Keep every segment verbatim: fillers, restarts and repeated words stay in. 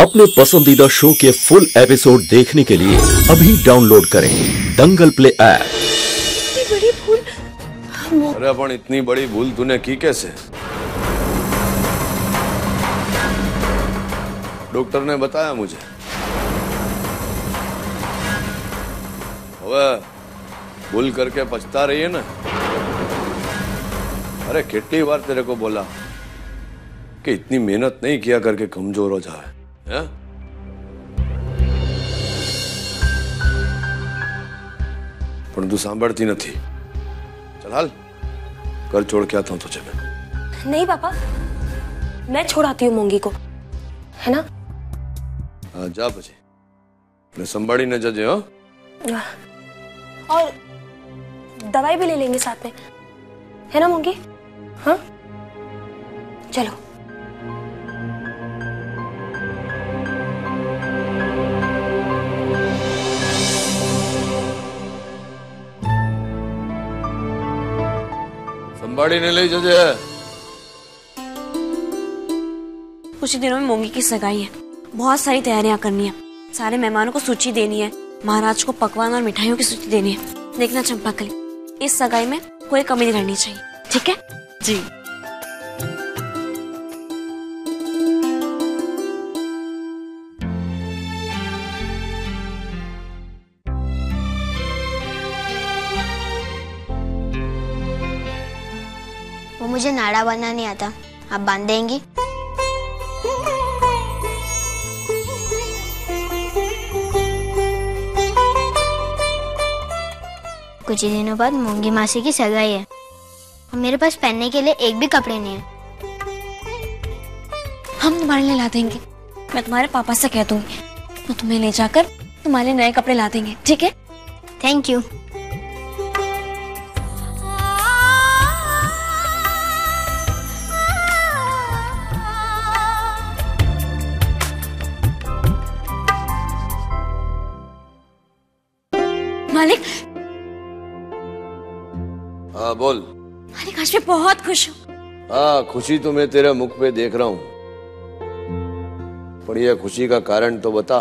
अपने पसंदीदा शो के फुल एपिसोड देखने के लिए अभी डाउनलोड करें दंगल प्ले ऐप। इतनी बड़ी भूल। अरे अपन इतनी बड़ी भूल तूने की कैसे? डॉक्टर ने बताया मुझे। अब भूल करके पछता रही है ना। अरे कितनी बार तेरे को बोला कि इतनी मेहनत नहीं किया करके कमजोर हो जाए है? पर तू सांभळती नहीं। चल हाल घर छोड़ के आता हूं तुझे मैं। नहीं पापा, मैं छोड़ाती हूँ मोंगी को, है ना? हाँ जा बजे, मैं संभाड़ी न जजे। हाँ और दवाई भी ले लेंगे साथ में, है ना मोंगी? हाँ चलो। संभाड़ी ने ले जजे। कुछ ही दिनों में मोंगी की सगाई है, बहुत सारी तैयारियां करनी है, सारे मेहमानों को सूची देनी है, महाराज को पकवान और मिठाइयों की सूची देनी है। देखना चंपाकली, इस सगाई में कोई कमी नहीं रहनी चाहिए, ठीक है? जी। वो मुझे नाड़ा बांधना नहीं आता, आप बांध देंगी? कुछ ही दिनों बाद मोंगी मासी की सगाई है और मेरे पास पहनने के लिए एक भी कपड़े नहीं है। हम तुम्हारे लिए ला देंगे, मैं तुम्हारे पापा से कह दूंगी, वो तुम्हें ले जाकर तुम्हारे लिए नए कपड़े ला देंगे, ठीक है? Thank you. मालिक। हाँ बोल। मालिक आज मैं बहुत खुश हूँ। हाँ खुशी तो मैं तेरे मुख पे देख रहा हूँ, पर यह खुशी का कारण तो बता।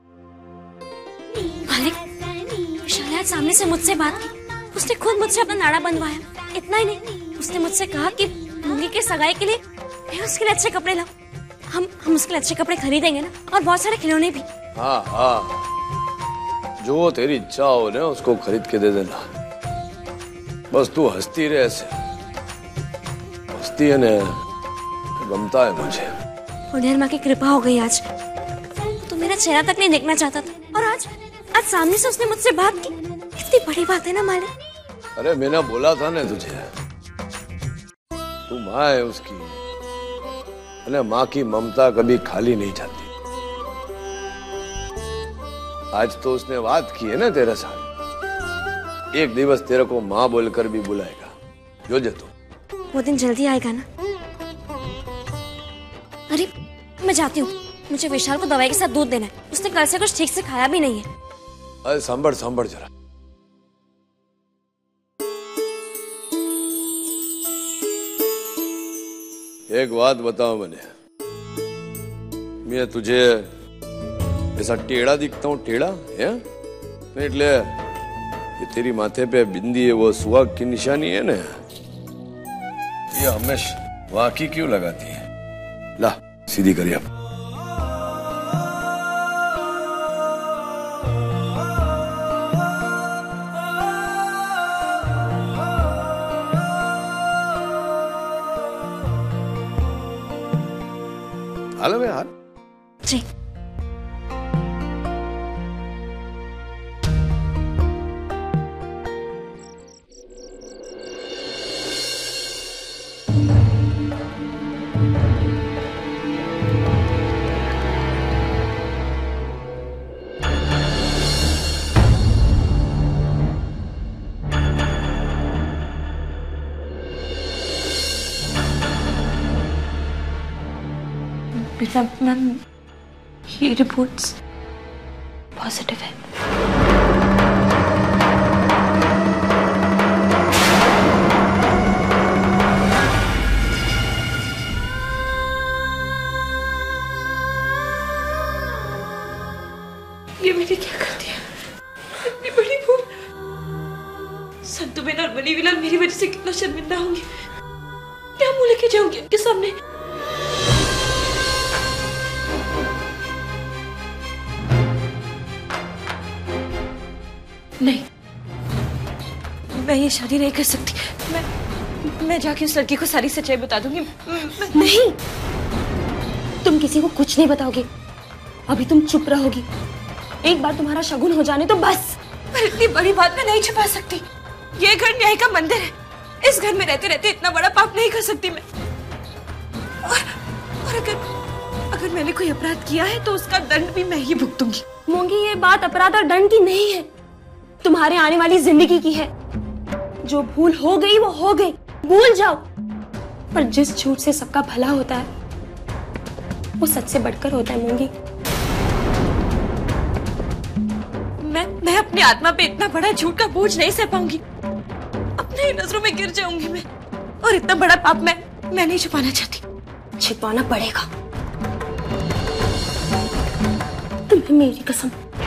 मालिक, विशाल आज सामने से मुझसे बात की, उसने खुद मुझसे अपना नाड़ा बंधवाया। इतना ही नहीं, उसने मुझसे कहा कि मोंगी के सगाई के लिए मैं उसके लिए अच्छे कपड़े लाऊं। हम हम उसके लिए अच्छे कपड़े खरीदेंगे ना, और बहुत सारे खिलौने भी। हाँ हाँ, जो तेरी इच्छा हो ना उसको खरीद के दे देना, बस तू हंसती रहे। ऐसे हंसती है ना, गमता है मुझे। उधर माँ की कृपा हो गई आज, तो मेरा चेहरा तक नहीं देखना चाहता था, और आज आज सामने से उसने मुझसे बात की। कितनी बड़ी बात है ना मालिक? अरे मैंने बोला था ना तुझे, तू माँ है उसकी, अरे माँ की ममता कभी खाली नहीं जाती। आज तो उसने बात की है ना तेरे साथ, एक दिवस तेरे को माँ बोलकर भी बुलाएगा, जो जे तू। वो दिन जल्दी आएगा ना? अरे मैं जाती हूँ, मुझे विशाल को दवाई के साथ दूध देना है, उसने कल से कुछ ठीक से खाया भी नहीं है। अरे सांभर सांभर जरा, एक बात बताओ मैंने, मैं तुझे ऐसा टेढ़ा दिखता हूँ? टेढ़ा है नहीं, એટલે ये तेरी माथे पे बिंदी है, वो सुहाग की निशानी है ना, ये हमेशा वाकी क्यों लगाती है? ला सीधी करिए अब। हाल में हाल जी। मैम, ये रिपोर्ट्स पॉजिटिव है। ये मैंने क्या कर दिया? इतनी बड़ी भूल। संतु बेन और बनी विलाल मेरी वजह से कितना शर्मिंदा होंगे। क्या मुंह लेके जाऊंगी उनके सामने? नहीं, मैं ये शादी नहीं कर सकती। मैं मैं जाके उस लड़की को सारी सच्चाई बता दूंगी। नहीं, तुम किसी को कुछ नहीं बताओगी। अभी तुम चुप रहोगी। एक बार तुम्हारा शगुन हो जाने तो बस। पर इतनी बड़ी बात मैं नहीं छुपा सकती। ये घर न्याय का मंदिर है। इस घर में रहते रहते इतना बड़ा पाप नहीं कर सकती मैं। और, और अगर अगर मैंने कोई अपराध किया है तो उसका दंड भी मैं ही भुगतूंगी। मोंगी, ये बात अपराध और दंड की नहीं है, तुम्हारे आने वाली जिंदगी की है। जो भूल हो गई वो हो गई, भूल जाओ। पर जिस झूठ से सबका भला होता है वो सच से बढ़कर होता है मोंगी। मैं मैं अपनी आत्मा पे इतना बड़ा झूठ का बोझ नहीं सह पाऊंगी। अपने ही नजरों में गिर जाऊंगी मैं। और इतना बड़ा पाप मैं मैं नहीं छुपाना चाहती। छिपाना पड़ेगा तुम्हें, मेरी कसम।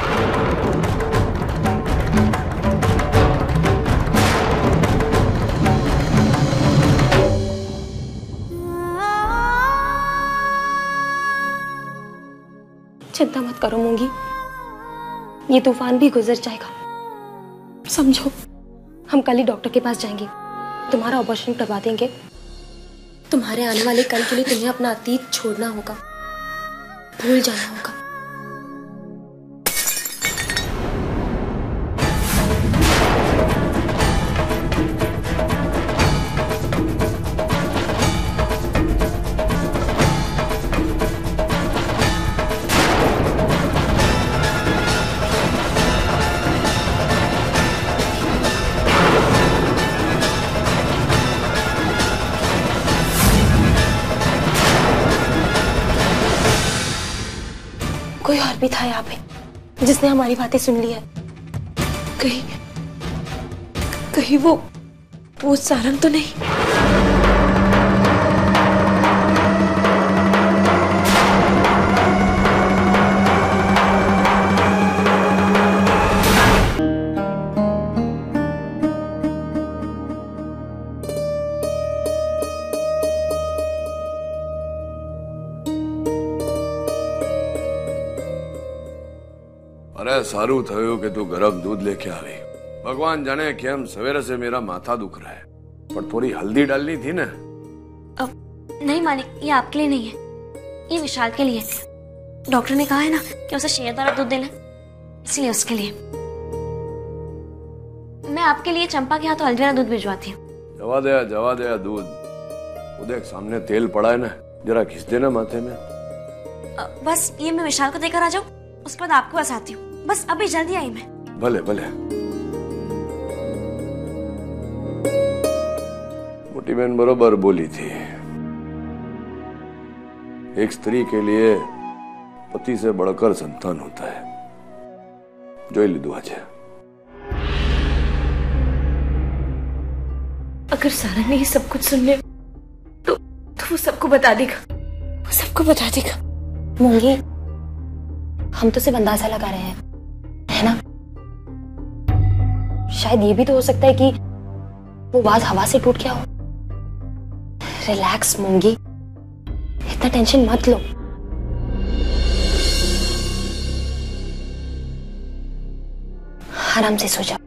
चिंता मत करो मोंगी, ये तूफान भी गुजर जाएगा। समझो, हम कल ही डॉक्टर के पास जाएंगे, तुम्हारा ऑपरेशन करवा देंगे। तुम्हारे आने वाले कल के लिए तुम्हें अपना अतीत छोड़ना होगा, भूल जाना होगा। कोई और भी था यहाँ पे जिसने हमारी बातें सुन ली है। कहीं कहीं वो वो सारंग तो नहीं? अरे सारू थयो कि तू गरम दूध लेके आ गई। भगवान जाने कि हम सवेरे से मेरा माथा दुख रहा है, पर थोड़ी हल्दी डालनी थी ना। अब नहीं मालिक, ये आपके लिए नहीं है, ये विशाल के लिए है। डॉक्टर ने कहा है ना कि उसे शेर वाला दूध देना, इसलिए उसके लिए। मैं आपके लिए चंपा के हाथों हल्दी वाला दूध भिजवाती हूँ। जवा दया जवा दया दूध। वो देख सामने तेल पड़ा है ना, जरा घिस देना माथे में। बस ये मैं विशाल को देकर आ जाऊँ, उसके बाद आपके पास आती हूँ। बस अभी जल्दी आई मैं। भले भले। मोटी बहन बरोबर बोली थी, एक स्त्री के लिए पति से बढ़कर संतान होता है। જોઈ લીધું આજે। अगर सारा ने ये सब कुछ सुन लिया तो, तो वो सबको बता देगा, वो सबको बता देगा। मोंगी, हम तो सिर्फ अंदाजा लगा रहे हैं, है ना? शायद ये भी तो हो सकता है कि वो बात हवा से टूट गया हो। रिलैक्स मोंगी, इतना टेंशन मत लो। आराम से सो जाओ।